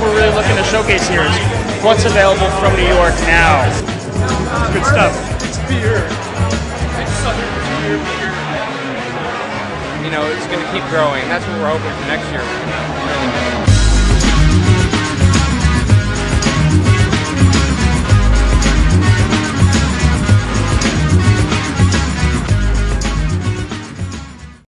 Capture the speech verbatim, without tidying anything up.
we're really looking to showcase here is what's available from New York now. Good stuff. It's beer. It's Southern beer, beer. You know, it's going to keep growing. That's what we're hoping for next year. Really.